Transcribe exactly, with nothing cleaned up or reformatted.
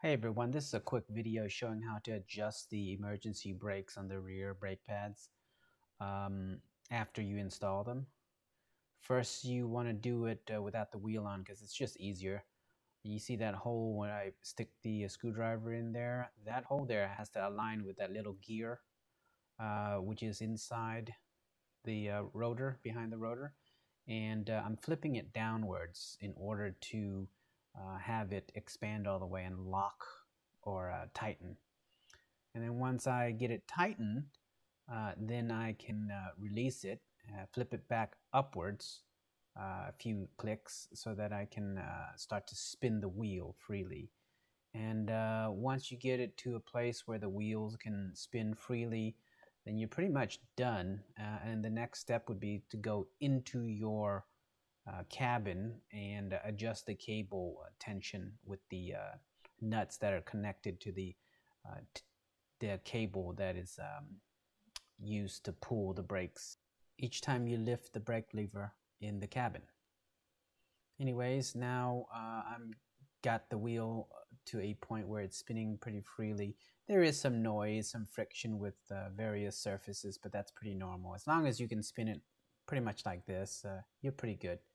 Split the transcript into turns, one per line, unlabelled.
Hey everyone, this is a quick video showing how to adjust the emergency brakes on the rear brake pads um, after you install them. First, you want to do it uh, without the wheel on because it's just easier. You see that hole when I stick the uh, screwdriver in there? That hole there has to align with that little gear, uh, which is inside the uh, rotor, behind the rotor. And uh, I'm flipping it downwards in order to uh, have it expand all the way and lock or uh, tighten. And then once I get it tightened, uh, then I can uh, release it, uh, flip it back upwards uh, a few clicks so that I can uh, start to spin the wheel freely. And uh, once you get it to a place where the wheels can spin freely, then you're pretty much done. Uh, and the next step would be to go into your uh, cabin and adjust the cable uh, tension with the uh, nuts that are connected to the uh, the cable that is um, used to pull the brakes each time you lift the brake lever in the cabin. Anyways, now uh, I'm got the wheel to a point where it's spinning pretty freely. There is some noise, some friction with uh, various surfaces, but that's pretty normal. As long as you can spin it pretty much like this, uh, you're pretty good.